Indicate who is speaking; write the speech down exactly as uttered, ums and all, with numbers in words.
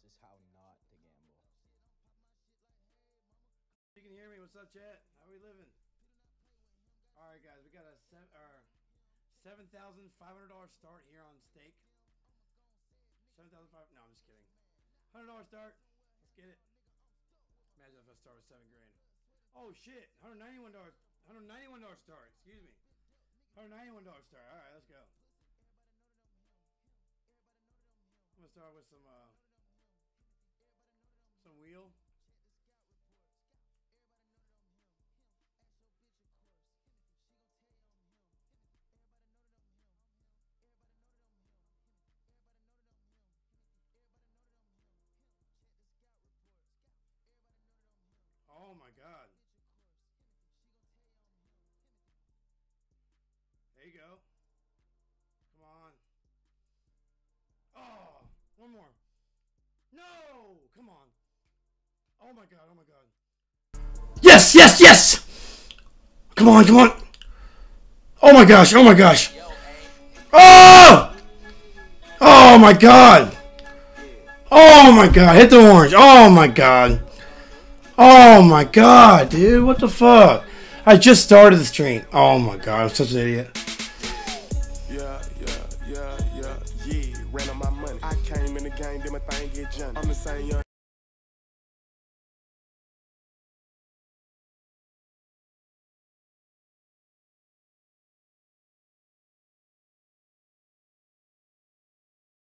Speaker 1: is how not to gamble.
Speaker 2: You can hear me. What's up, chat? How we living? All right, guys. We got a seven or seven thousand five hundred dollar start here on stake. Seven thousand five. No, I'm just kidding. Hundred dollar start. Let's get it. Imagine if I start with seven grand. Oh shit! Hundred ninety one dollars. Hundred ninety one dollar start. Excuse me. Hundred ninety one dollar start. All right, let's go. I'm gonna start with some uh, some wheel. Oh my God. There you go. Come on. Oh, one more. No, come on. Oh my God, oh my God. Yes, yes, yes. Come on, come on. Oh my gosh, oh my gosh. Oh! Oh my God. Oh my God, hit the orange. Oh my God. Oh my God, dude, what the fuck? I just started the stream. Oh my God, I'm such an idiot.
Speaker 3: Yeah, yeah, yeah, yeah, yeah. Ran on my money. I came in the game, did my thing, get jumped. I'm the same young